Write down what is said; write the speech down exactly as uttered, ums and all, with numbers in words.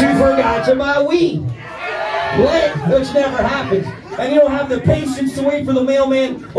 you forgot to buy weed. What? Which never happens. And you don't have the patience to wait for the mailman